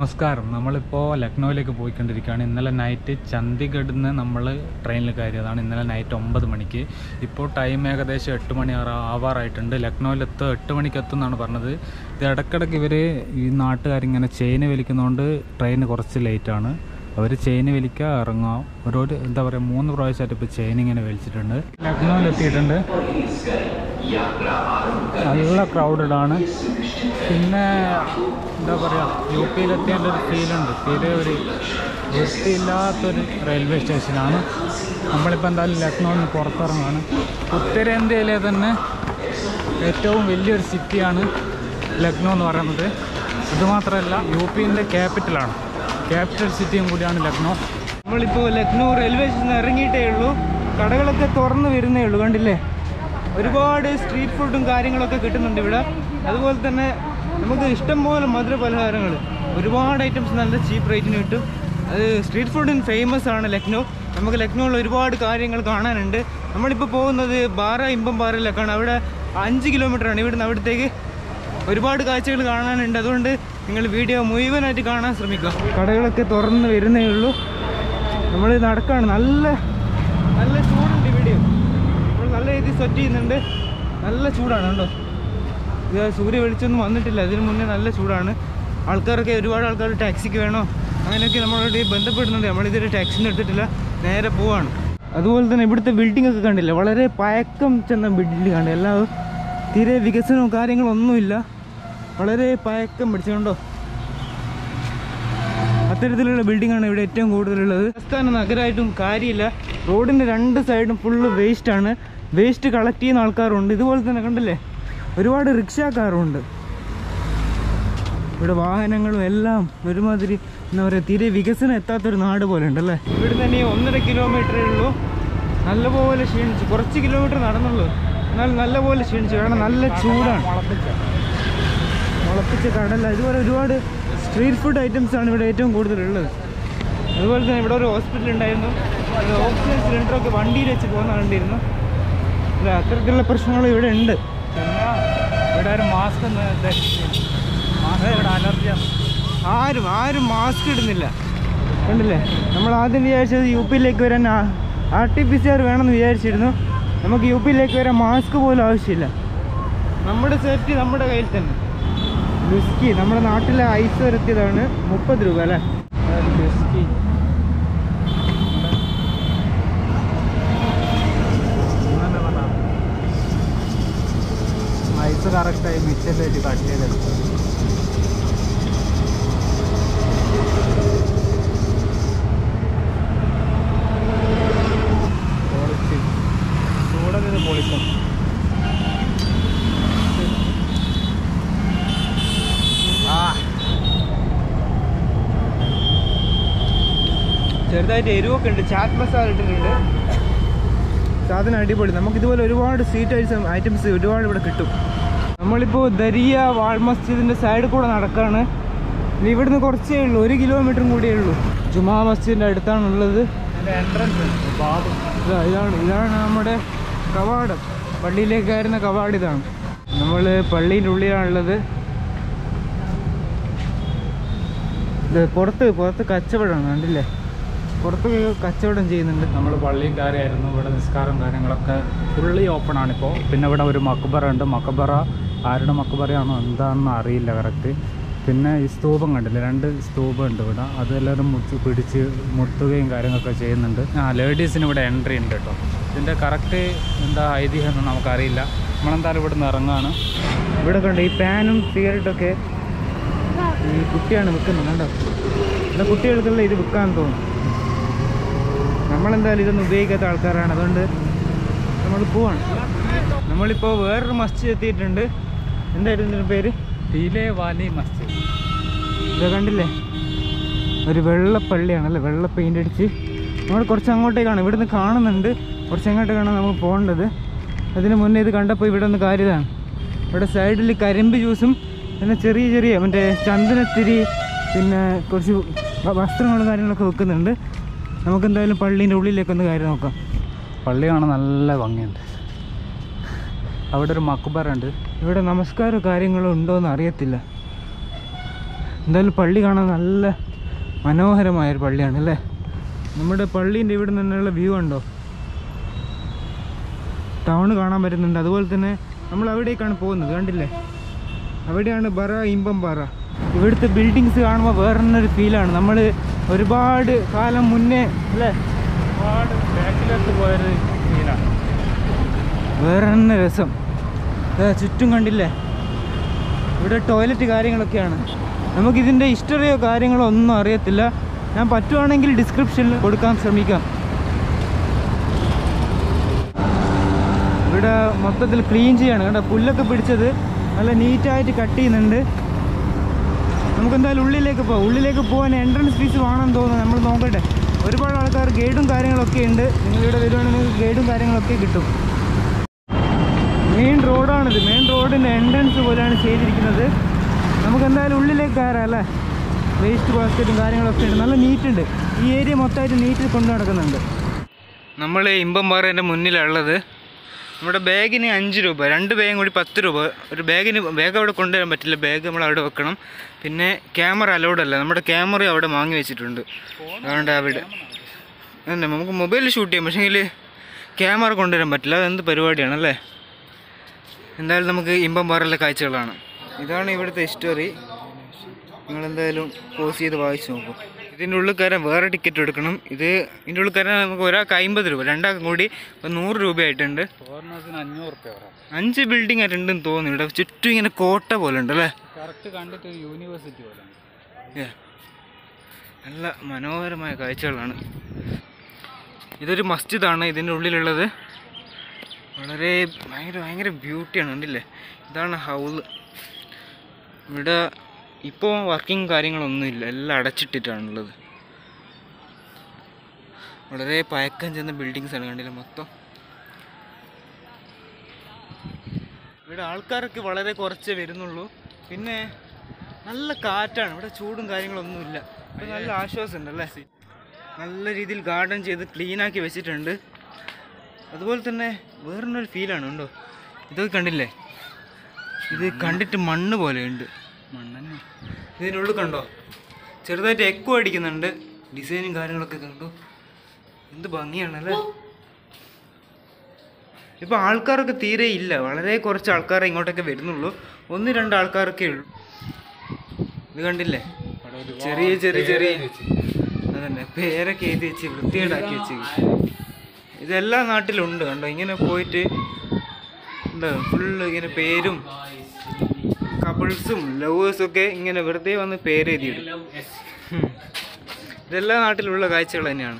നമസ്കാരം. നമ്മളിപ്പോൾ ലക്നൗവിലേക്ക് പോയിക്കൊണ്ടിരിക്കുകയാണ്. ഇന്നലെ നൈറ്റ് ചണ്ഡീഗഡിൽ നിന്ന് നമ്മൾ ട്രെയിനിൽ കയറിയതാണ്. ഇന്നലെ നൈറ്റ് 9 മണിക്ക്. ഇപ്പോൾ ടൈം ഏകദേശം 8 മണി ആവാറായിട്ടുണ്ട്. ലക്നൗവിലെത്തും 8 മണിക്ക് എത്തും എന്നാണ് പറഞ്ഞത്. ഇത് ഇടയ്ക്കിടയ്ക്ക് ഇവർ ഈ നാട്ടുകാരിങ്ങനെ ചെയിന് വലിക്കുന്നതുകൊണ്ട് ട്രെയിൻ കുറച്ച് ലേറ്റാണ്. അവർ ചെയിന് വലിക്കുക, ഇറങ്ങാം. എന്താ പറയുക, 3 പ്രാവശ്യമായിട്ട് ഇപ്പോൾ ചെയിൻ ഇങ്ങനെ വലിച്ചിട്ടുണ്ട്. ലക്നൗവിലെത്തിയിട്ടുണ്ട്. നല്ല ക്രൗഡഡാണ്. പിന്നെ എന്താ പറയുക, യു പിയിലെത്തിയതിൻ്റെ ഒരു ഫീലുണ്ട്. തീരെ ഒരു വൃത്തിയില്ലാത്തൊരു റെയിൽവേ സ്റ്റേഷനാണ്. നമ്മളിപ്പോൾ എന്തായാലും ലക്നൗവിൽ നിന്ന് പുറത്തിറങ്ങുകയാണ്. ഉത്തരേന്ത്യയിലെ തന്നെ ഏറ്റവും വലിയൊരു സിറ്റിയാണ് ലക്നൗ എന്ന് പറയുന്നത്. അതുമാത്രമല്ല യു പിൻ്റെ ക്യാപിറ്റലാണ്, ക്യാപിറ്റൽ സിറ്റിയും കൂടിയാണ് ലക്നൗ. നമ്മളിപ്പോൾ ലക്നൗ റെയിൽവേ സ്റ്റേഷനിൽ ഇറങ്ങിയിട്ടേ ഉള്ളൂ. കടകളൊക്കെ തുറന്ന് വരുന്നേ ഉള്ളൂ. കണ്ടില്ലേ, ഒരുപാട് സ്ട്രീറ്റ് ഫുഡും കാര്യങ്ങളൊക്കെ കിട്ടുന്നുണ്ട് ഇവിടെ. അതുപോലെ തന്നെ നമുക്ക് ഇഷ്ടംപോലെ മധുര പലഹാരങ്ങൾ, ഒരുപാട് ഐറ്റംസ് നല്ല ചീപ്പ് റേറ്റിന് കിട്ടും. അത് സ്ട്രീറ്റ് ഫുഡിന് ഫേമസ് ആണ് ലക്നൗ. നമുക്ക് ലക്നൗവിൽ ഒരുപാട് കാര്യങ്ങൾ കാണാനുണ്ട്. നമ്മളിപ്പോൾ പോകുന്നത് ഇമ്പംബാറയിലേക്കാണ്. അവിടെ 5 കിലോമീറ്ററാണ് ഇവിടുന്ന് അവിടത്തേക്ക്. ഒരുപാട് കാഴ്ചകൾ കാണാനുണ്ട്. അതുകൊണ്ട് നിങ്ങൾ വീഡിയോ മുഴുവനായിട്ട് കാണാൻ ശ്രമിക്കുക. കടകളൊക്കെ തുറന്ന് വരുന്നേ ഉള്ളൂ. നമ്മൾ നടക്കുകയാണ്. നല്ല നല്ല ചൂടുണ്ട് വീഡിയോ. നമ്മൾ നല്ല രീതിയിൽ സെറ്റ് ചെയ്യുന്നുണ്ട്. നല്ല ചൂടാണ് കേട്ടോ. ഇത് സൂര്യ വെളിച്ചൊന്നും വന്നിട്ടില്ല. ഇതിന് മുന്നേ നല്ല ചൂടാണ്. ഒരുപാട് ആൾക്കാർ ടാക്സിക്ക് വേണോ അങ്ങനെയൊക്കെ നമ്മളോട് ബന്ധപ്പെടുന്നുണ്ട്. നമ്മളിതൊരു ടാക്സിന് എടുത്തിട്ടില്ല, നേരെ പോവാണ്. അതുപോലെ തന്നെ ഇവിടുത്തെ ബിൽഡിംഗ് ഒക്കെ കണ്ടില്ല, വളരെ പഴക്കം ചെന്ന ബിൽഡിംഗ് ആണ്. എല്ലാം തീരെ വികസനവും കാര്യങ്ങളും ഒന്നുമില്ല. വളരെ പഴക്കം പിടിച്ചുകൊണ്ടോ അത്തരത്തിലുള്ള ബിൽഡിംഗാണ് ഇവിടെ ഏറ്റവും കൂടുതലുള്ളത്. സംസ്ഥാന നഗരമായിട്ടും കാര്യമില്ല. റോഡിൻ്റെ 2 സൈഡും ഫുള്ള് വേസ്റ്റാണ്. വേസ്റ്റ് കളക്ട് ചെയ്യുന്ന ആൾക്കാരുണ്ട്. ഇതുപോലെ തന്നെ കണ്ടില്ലേ, ഒരുപാട് റിക്ഷക്കാരുണ്ട്. ഇവിടെ വാഹനങ്ങളും എല്ലാം ഒരുമാതിരി എന്താ പറയുക, തീരെ വികസനം എത്താത്തൊരു നാട് പോലെ ഉണ്ടല്ലേ. ഇവിടെ തന്നെ 1.5 കിലോമീറ്ററേ ഉള്ളൂ. നല്ലപോലെ ക്ഷീണിച്ചു. കുറച്ച് കിലോമീറ്റർ നടന്നുള്ളൂ, എന്നാൽ നല്ലപോലെ ക്ഷീണിച്ചു. കാരണം നല്ല ചൂടാണ്. മുളപ്പിച്ച കടല, ഇതുപോലെ ഒരുപാട് സ്ട്രീറ്റ് ഫുഡ് ഐറ്റംസ് ആണ് ഇവിടെ ഏറ്റവും കൂടുതലുള്ളത്. അതുപോലെ തന്നെ ഇവിടെ ഒരു ഹോസ്പിറ്റൽ ഉണ്ടായിരുന്നു. അത് ഓക്സിജൻ സിലിണ്ടറൊക്കെ വണ്ടിയിൽ വെച്ച് പോകുന്ന കണ്ടിരുന്നു. അത്തരത്തിലുള്ള പ്രശ്നങ്ങൾ ഇവിടെ ഉണ്ട്. പിന്നെ ഇവിടെ ഒരു മാസ്ക് അലർജിയാണ്. ആരും മാസ്ക് ഇടുന്നില്ല. കണ്ടില്ലേ, നമ്മൾ ആദ്യം വിചാരിച്ചത് യു പിയിലേക്ക് വരാൻ RT-PCR വേണമെന്ന് വിചാരിച്ചിരുന്നു. നമുക്ക് യു പിയിലേക്ക് വരാൻ മാസ്ക് പോലും ആവശ്യമില്ല. നമ്മുടെ സേഫ്റ്റി നമ്മുടെ കയ്യിൽ തന്നെ. ബിസ്കി നമ്മുടെ നാട്ടിലെ ഐസ് വരത്തിയതാണ്, 30 രൂപ അല്ലേ. ബിസ്കി ഐസ് കറക്റ്റായി മിക്സിയിലേക്ക് കട്ട് ചെയ്തെടുക്കും. ചൂടൊക്കെ ഇത് പൊളിക്കും. ചെറുതായിട്ട് എരിവൊക്കെ ഉണ്ട്. ചാറ്റ് മസാല ഇട്ടിട്ടുണ്ട്. സാധനം അടിപൊളി. നമുക്കിതുപോലെ ഒരുപാട് സ്വീറ്റ് ഐറ്റംസ് ഒരുപാട് ഇവിടെ കിട്ടും. നമ്മളിപ്പോൾ ദരിയ വാൾ മസ്ജിദിൻ്റെ സൈഡിൽ കൂടെ നടക്കുകയാണ്. ഇനി ഇവിടുന്ന് കുറച്ചേ ഉള്ളൂ, 1 കിലോമീറ്ററും കൂടിയേ ഉള്ളൂ. ജുമാ മസ്ജിദിൻ്റെ അടുത്താണുള്ളത്. എൻട്രൻസ് ഇതാണ് നമ്മുടെ കവാടം. പള്ളിയിലേക്ക് കയറുന്ന കവാടം ഇതാണ്. നമ്മൾ പള്ളീൻ്റെ ഉള്ളിലാണുള്ളത്. ഇത് പുറത്ത് കച്ചവടമാണ്, കണ്ടില്ലേ, പുറത്ത് കച്ചവടം ചെയ്യുന്നുണ്ട്. നമ്മൾ പള്ളിയും കാര്യമായിരുന്നു. ഇവിടെ നിസ്കാരം കാര്യങ്ങളൊക്കെ ഫുള്ളി ഓപ്പൺ ആണിപ്പോൾ. പിന്നെ ഇവിടെ ഒരു മക്ബറ ഉണ്ട്. മക്ബറ ആരുടെ മക്ബറയാണോ എന്താണെന്ന് അറിയില്ല കറക്റ്റ്. പിന്നെ ഈ സ്തൂപം കണ്ടില്ലേ, 2 സ്തൂപം ഉണ്ട് ഇവിടെ. അതെല്ലാവരും പിടിച്ച് മുട്ടുകയും കാര്യങ്ങളൊക്കെ ചെയ്യുന്നുണ്ട്. ലേഡീസിന് ഇവിടെ എൻട്രി ഉണ്ട് കേട്ടോ. ഇതിൻ്റെ കറക്റ്റ് എന്താ ഐതിഹ്യം ഒന്നും നമുക്കറിയില്ല. നമ്മളെന്തായാലും ഇവിടെ നിന്ന് ഇറങ്ങുകയാണ്. ഇവിടെ കണ്ട് ഈ പാനും സിഗരറ്റൊക്കെ ഈ കുട്ടിയാണ് വിൽക്കുന്നത്. കണ്ടോ, ഇവിടെ കുട്ടികൾക്കുള്ള ഇത് വിൽക്കാൻ തോന്നും. നമ്മളെന്തായാലും ഇതൊന്നും ഉപയോഗിക്കാത്ത ആൾക്കാരാണ്, അതുകൊണ്ട് നമ്മൾ പോവാണ്. നമ്മളിപ്പോൾ വേറൊരു മസ്ജിദ് എത്തിയിട്ടുണ്ട്. എന്തായിരുന്നു ഇതിൻ്റെ പേര്? ടീലെ വാലി മസ്ജിദ്. ഇത് കണ്ടില്ലേ, ഒരു വെള്ള പള്ളിയാണല്ലേ, വെള്ള പെയിൻ്റ് അടിച്ച്. നമ്മൾ കുറച്ച് അങ്ങോട്ടേക്കാണ്, ഇവിടുന്ന് കാണുന്നുണ്ട്. കുറച്ച് അങ്ങോട്ടേക്കാണ് നമുക്ക് പോകേണ്ടത്. അതിന് മുന്നേ ഇത് കണ്ടപ്പോൾ ഇവിടെ ഒന്ന് കാര്യതാണ്. ഇവിടെ സൈഡിൽ കരിമ്പ് ജ്യൂസും പിന്നെ ചെറിയ മറ്റേ ചന്ദനത്തിരി, പിന്നെ കുറച്ച് വസ്ത്രങ്ങളും കാര്യങ്ങളൊക്കെ വെക്കുന്നുണ്ട്. നമുക്കെന്തായാലും പള്ളീൻ്റെ ഉള്ളിലേക്കൊന്ന് കാര്യം നോക്കാം. പള്ളി കാണാൻ നല്ല ഭംഗിയുണ്ട്. അവിടെ ഒരു മക്ബറ ഉണ്ട്. ഇവിടെ നമസ്കാരവും കാര്യങ്ങളും ഉണ്ടോ എന്ന് അറിയത്തില്ല. എന്തായാലും പള്ളി കാണാൻ നല്ല മനോഹരമായൊരു പള്ളിയാണ് അല്ലേ. നമ്മുടെ പള്ളീൻ്റെ ഇവിടെ നിന്നുള്ള വ്യൂ ഉണ്ടോ, ടൗൺ കാണാൻ പറ്റുന്നുണ്ട്. അതുപോലെ തന്നെ നമ്മൾ അവിടേക്കാണ് പോകുന്നത്, കണ്ടില്ലേ, അവിടെയാണ് ബറ ഇമ്പംപാറ. ഇവിടുത്തെ ബിൽഡിങ്സ് കാണുമ്പോൾ വേറൊരു ഫീലാണ്. നമ്മൾ ഒരുപാട് കാലം മുന്നേ അല്ലേ ഒരുപാട് ബാക്കിലോട്ട് പോയൊരു ഫീലാണ്. വേറെ തന്നെ രസം. ചുറ്റും കണ്ടില്ലേ, ഇവിടെ ടോയ്ലറ്റ് കാര്യങ്ങളൊക്കെയാണ്. നമുക്കിതിൻ്റെ ഹിസ്റ്ററിയോ കാര്യങ്ങളോ ഒന്നും അറിയത്തില്ല. ഞാൻ പറ്റുവാണെങ്കിൽ ഡിസ്ക്രിപ്ഷനിൽ കൊടുക്കാൻ ശ്രമിക്കാം. ഇവിടെ മൊത്തത്തിൽ ക്ലീൻ ചെയ്യാണ് കേട്ടോ. പുല്ലൊക്കെ പിടിച്ചത് നല്ല നീറ്റായിട്ട് കട്ട് ചെയ്യുന്നുണ്ട്. നമുക്കെന്തായാലും ഉള്ളിലേക്ക് പോകാം. ഉള്ളിലേക്ക് പോകാൻ എൻട്രൻസ് ഫീസ് വേണമെന്ന് തോന്നുന്നു. നമ്മൾ നോക്കട്ടെ. ഒരുപാട് ആൾക്കാർ ഗൈഡും കാര്യങ്ങളൊക്കെ ഉണ്ട്. നിങ്ങളിവിടെ വരുവാണെങ്കിൽ നിങ്ങൾക്ക് ഗൈഡും കാര്യങ്ങളൊക്കെ കിട്ടും. മെയിൻ റോഡാണിത്. മെയിൻ റോഡിൻ്റെ എൻട്രൻസ് പോലെയാണ് ചെയ്തിരിക്കുന്നത്. നമുക്കെന്തായാലും ഉള്ളിലേക്ക് കയറാം അല്ലേ. വേസ്റ്റ് ബാസ്ക്കറ്റും കാര്യങ്ങളൊക്കെ ഉണ്ട്. നല്ല നീറ്റുണ്ട്. ഈ ഏരിയ മൊത്തമായിട്ട് നീറ്റിൽ കൊണ്ടു നടക്കുന്നുണ്ട്. നമ്മൾ ഇമ്പംപാറേൻ്റെ മുന്നിലുള്ളത്. നമ്മുടെ ബാഗിന് 5 രൂപ, 2 ബാഗും കൂടി 10 രൂപ. ഒരു ബാഗ് അവിടെ കൊണ്ടുവരാൻ പറ്റില്ല, ബാഗ് നമ്മൾ അവിടെ വെക്കണം. പിന്നെ ക്യാമറ അലൗഡ് അല്ല. നമ്മുടെ ക്യാമറ അവിടെ വാങ്ങി വെച്ചിട്ടുണ്ട്. അതുകൊണ്ട് അവിടെ തന്നെ നമുക്ക് മൊബൈലിൽ ഷൂട്ട് ചെയ്യാം, പക്ഷേങ്കിൽ ക്യാമറ കൊണ്ടുവരാൻ പറ്റില്ല. അതെന്ത് പരിപാടിയാണല്ലേ. എന്തായാലും നമുക്ക് ഇമ്പംപാറയിലെ കാഴ്ചകളാണ്. ഇതാണ് ഇവിടുത്തെ ഹിസ്റ്ററി. നിങ്ങളെന്തായാലും പോസ് ചെയ്ത് വായിച്ച് നോക്കും. ഇതിൻ്റെ ഉള്ളിൽ കയറാൻ വേറെ ടിക്കറ്റ് എടുക്കണം. ഇതിൻ്റെ ഉള്ളിൽ കയറാൻ നമുക്ക് ഒരാൾക്ക് 50 രൂപ, രണ്ടാൾക്കും കൂടി 100 രൂപയായിട്ടുണ്ട്. 500 രൂപ. 5 ബിൽഡിംഗ് ആയിട്ടുണ്ടെന്ന് തോന്നുന്നു. ഇവിടെ ചുറ്റും ഇങ്ങനെ കോട്ട പോലെ ഉണ്ട് അല്ലേ. കറക്റ്റ് കണ്ടിട്ട് യൂണിവേഴ്സിറ്റി പോലെ. നല്ല മനോഹരമായ കാഴ്ചകളാണ്. ഇതൊരു മസ്ജിദാണ് ഇതിൻ്റെ ഉള്ളിലുള്ളത്. വളരെ ഭയങ്കര ബ്യൂട്ടിയാണ്, കണ്ടില്ലേ. ഇതാണ് ഹൗസ്. ഇവിടെ ഇപ്പോൾ വർക്കിംഗ് കാര്യങ്ങളൊന്നുമില്ല, എല്ലാം അടച്ചിട്ടിട്ടാണുള്ളത്. വളരെ പഴക്കം ചെന്ന ബിൽഡിങ്സാണ്, കണ്ടില്ല മൊത്തം. ഇവിടെ ആൾക്കാരൊക്കെ വളരെ കുറച്ചേ വരുന്നുള്ളൂ. പിന്നെ നല്ല കാറ്റാണ്. ഇവിടെ ചൂടും കാര്യങ്ങളൊന്നുമില്ല. ഇവിടെ നല്ല ആശ്വാസമുണ്ട് അല്ലേ. നല്ല രീതിയിൽ ഗാർഡൻ ചെയ്ത് ക്ലീനാക്കി വെച്ചിട്ടുണ്ട്. അതുപോലെ തന്നെ വേറൊരു ഫീലാണ് ഉണ്ടോ. ഇതൊക്കെ കണ്ടില്ലേ, ഇത് കണ്ടിട്ട് മണ്ണ് പോലെയുണ്ട്. മണ്ണെന്നെ. ഇതിനുള്ളിൽ കണ്ടോ, ചെറുതായിട്ട് എക്കോ അടിക്കുന്നുണ്ട്. ഡിസൈനും കാര്യങ്ങളൊക്കെ കണ്ടു. എന്ത് ഭംഗിയാണല്ലേ. ഇപ്പോൾ ആൾക്കാരൊക്കെ തീരെ ഇല്ല. വളരെ കുറച്ച് ആൾക്കാരെ ഇങ്ങോട്ടൊക്കെ വരുന്നുള്ളൂ. 1-2 ആൾക്കാരൊക്കെ ഉള്ളൂ. ഇത് കണ്ടില്ലേ, ചെറിയ അതന്നെ പേരൊക്കെ എഴുതി വെച്ച് വൃത്തികേടാക്കി വെച്ച്. ഇതെല്ലാ നാട്ടിലുണ്ട് കണ്ടോ. ഇങ്ങനെ പോയിട്ട് എന്താ ഫുള്ള് ഇങ്ങനെ പേരും കപ്പിൾസും ലവേഴ്സും ഒക്കെ ഇങ്ങനെ വെറുതെ വന്ന് പേരെഴുതിയിടും. ഇതെല്ലാ നാട്ടിലുള്ള കാഴ്ചകൾ തന്നെയാണ്.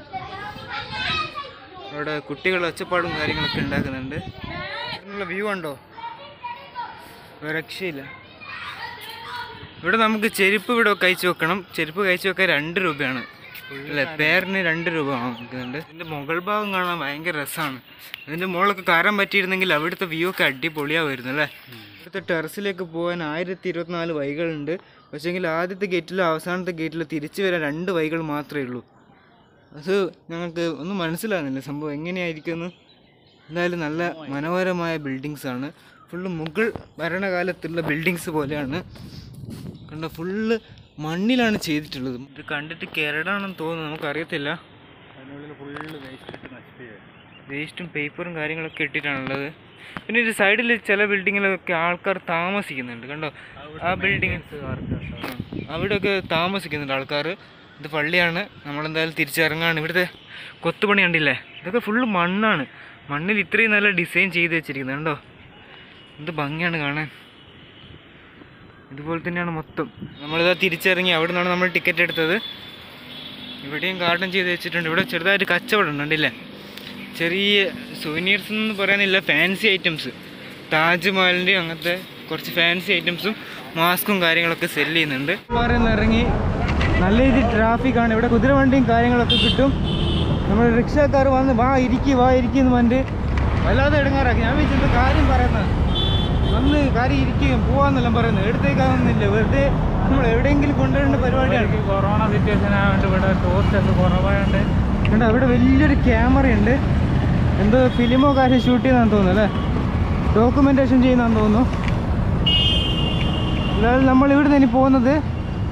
അവിടെ കുട്ടികൾ ഒച്ചപ്പാടും കാര്യങ്ങളൊക്കെ ഉണ്ടാക്കുന്നുണ്ട്. ഇതിനുള്ള വ്യൂ ഉണ്ടോ, രക്ഷയില്ല. ഇവിടെ നമുക്ക് ചെരുപ്പ് ഇവിടെ കഴിച്ചു വെക്കണം. ചെരുപ്പ് കഴിച്ചു വെക്കാൻ 2 രൂപയാണ് അല്ലേ, പേരിന് 2 രൂപ വാങ്ങിക്കുന്നുണ്ട്. ഇതിൻ്റെ മുകൾ ഭാഗം കാണാൻ ഭയങ്കര രസമാണ്. ഇതിൻ്റെ മുകളിലൊക്കെ കയറാൻ പറ്റിയിരുന്നെങ്കിൽ അവിടുത്തെ വ്യൂ ഒക്കെ അടിപൊളിയാവുമായിരുന്നു അല്ലേ. ഇവിടുത്തെ ടെറസിലേക്ക് പോകാൻ 1024 വഴികളുണ്ട്. പക്ഷേങ്കിൽ ആദ്യത്തെ ഗേറ്റിലും അവസാനത്തെ ഗേറ്റിലും തിരിച്ചു വരാൻ 2 വഴികൾ മാത്രമേ ഉള്ളൂ. അത് ഞങ്ങൾക്ക് ഒന്നും മനസ്സിലാകുന്നില്ല സംഭവം എങ്ങനെയായിരിക്കുമെന്ന്. എന്തായാലും നല്ല മനോഹരമായ ബിൽഡിങ്സാണ്. ഫുള്ള് മുഗൾ ഭരണകാലത്തുള്ള ബിൽഡിങ്സ് പോലെയാണ്. കണ്ട ഫുള്ള് മണ്ണിലാണ് ചെയ്തിട്ടുള്ളത്. ഇത് കണ്ടിട്ട് കേരളാണെന്ന് തോന്നുന്നു, നമുക്കറിയത്തില്ല. അതിനുള്ളിൽ ഫുള്ള് വേസ്റ്റും പേപ്പറും കാര്യങ്ങളൊക്കെ ഇട്ടിട്ടാണുള്ളത്. പിന്നെ ഒരു സൈഡിൽ ചില ബിൽഡിങ്ങിലൊക്കെ ആൾക്കാർ താമസിക്കുന്നുണ്ട് കണ്ടോ. ആ ബിൽഡിങ് അവിടെയൊക്കെ താമസിക്കുന്നുണ്ട് ആൾക്കാർ. ഇത് പള്ളിയാണ്. നമ്മളെന്തായാലും തിരിച്ചിറങ്ങാണ്. ഇവിടുത്തെ കൊത്തുപണി കണ്ടില്ലേ, ഇതൊക്കെ ഫുള്ള് മണ്ണാണ്. മണ്ണിൽ ഇത്രയും നല്ല ഡിസൈൻ ചെയ്ത് വെച്ചിരിക്കുന്നത് കണ്ടോ. എന്ത് ഭംഗിയാണ് കാണാൻ. ഇതുപോലെ തന്നെയാണ് മൊത്തം. നമ്മളിതാ തിരിച്ചിറങ്ങി. അവിടെ നിന്നാണ് നമ്മൾ ടിക്കറ്റ് എടുത്തത്. ഇവിടെയും ഗാർഡൻ ചെയ്ത് വെച്ചിട്ടുണ്ട്. ഇവിടെ ചെറുതായിട്ട് കച്ചവടം ഉണ്ടല്ലേ. ചെറിയ സുവനീർസ് എന്ന് പറയാനില്ല, ഫാൻസി ഐറ്റംസ്. താജ്മഹലിൻ്റെയും അങ്ങനത്തെ കുറച്ച് ഫാൻസി ഐറ്റംസും മാസ്കും കാര്യങ്ങളൊക്കെ സെല്ല് ചെയ്യുന്നുണ്ട്. ഇറങ്ങി നല്ല രീതിയിൽ ട്രാഫിക്കാണ്. ഇവിടെ കുതിരവണ്ടിയും കാര്യങ്ങളൊക്കെ കിട്ടും. നമ്മൾ റിക്ഷക്കാർ വന്ന് വാ ഇരിക്കുക എന്ന് പറഞ്ഞിട്ട് വല്ലാതെ ഇടങ്ങാറാക്കി. ഞാൻ വിളിച്ചത് കാര്യം പറയുന്നത് വന്ന് കാര്യം ഇരിക്കുകയും പോവാന്നെല്ലാം പറയുന്നത്. എടുത്തേക്കാവുന്നില്ല, വെറുതെ നമ്മൾ എവിടെയെങ്കിലും കൊണ്ടുവരേണ്ട പരിപാടിയാണ്. കൊറോണ സിറ്റുവേഷൻ ആയതുകൊണ്ട് ഇവിടെ ടൂറിസ്റ്റ് ഒക്കെ കുറവായതുകൊണ്ട് കണ്ടോ അവിടെ വലിയൊരു ക്യാമറയുണ്ട്. എന്തോ ഫിലിമോ കാര്യം ഷൂട്ട് ചെയ്യുന്നതാണെന്ന് തോന്നുന്നു അല്ലേ, ഡോക്യുമെൻറ്റേഷൻ ചെയ്യുന്നതാണെന്ന് തോന്നുന്നു. അതായത് നമ്മൾ ഇവിടെ നിന്ന് പോകുന്നത്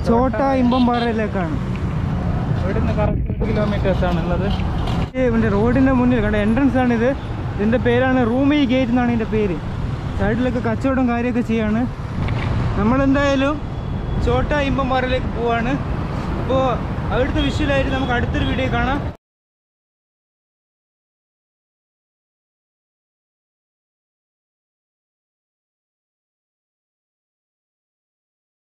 ചോട്ട ഇമ്പംപാറയിലേക്കാണ്. ഇവിടുന്ന് കറക്റ്റ് 1 കിലോമീറ്റേഴ്സ് ആണുള്ളത്. ഇവൻ്റെ റോഡിൻ്റെ മുന്നിൽ കണ്ട എൻട്രൻസ് ആണിത്. ഇതിൻ്റെ പേരാണ് റൂമി ഗേറ്റ് എന്നാണ് ഇതിൻ്റെ പേര്. സൈഡിലൊക്കെ കച്ചവടം കാര്യമൊക്കെ ചെയ്യാണ്. നമ്മളെന്തായാലും ചോട്ട ഇമ്പംപാറയിലേക്ക് പോവാണ്. അപ്പോൾ അവിടുത്തെ വിഷ്വലായിട്ട് നമുക്ക് അടുത്തൊരു വീഡിയോ കാണാം.